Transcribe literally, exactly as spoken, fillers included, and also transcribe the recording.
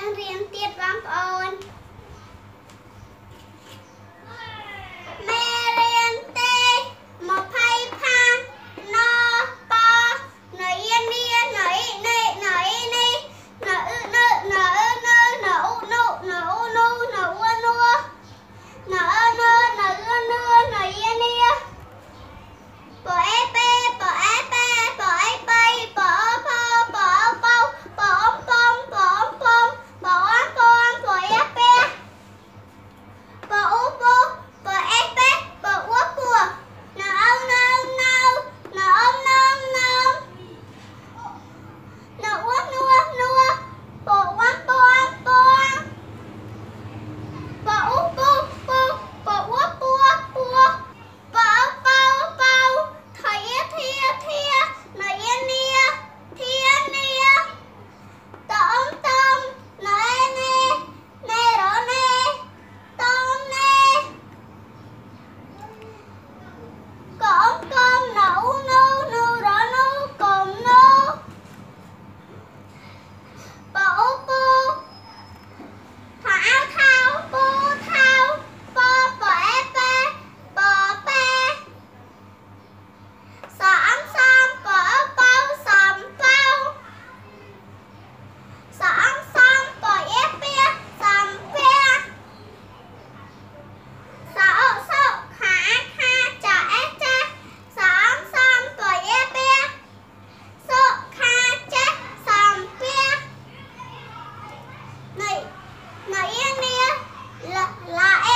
យើងរៀនទៀតបងប្អូនមេរៀនទេមកភ័យផានណបណៃនីណៃណៃណៃនេះណឺណឺណឺណឺណូណូណូណូណូណូណឺណឺណឺណឺណៃនេះប៉អេប៉េប៉អេប៉េប៉អេប៉ៃប៉អផប៉អបោប៉អំបំប៉អំបំប៉អមប៉អំប៉អេប៉េប៉អ៊ូពូប៉អេប៉េប៉អ៊ូពូណៅណៅណៅណៅណៅណៅណៅអ៊ូនួនួប៉អមប៉អំប៉អំប៉អ៊ូពូពូប៉អ៊ូពូពូប៉អប៉ៅប៉ៅថៃធាធាណៃនីធានីតអំតំណៃនីណេរនីតំនីកំកំណៅណៅណៅរណៅកំណៅប៉អ៊ូពូថៅថៅពូថៅប៉ប៉អេប៉េប៉ប៉េសំសំប៉ប៉ៅសំប៉ៅសំសំប៉អេប៉េសំប៉េសោសោខាខាចាអេចាសំសំប៉អេប៉េសុខាចាសំប៉េណៃណៃនេះឡាឡាអេ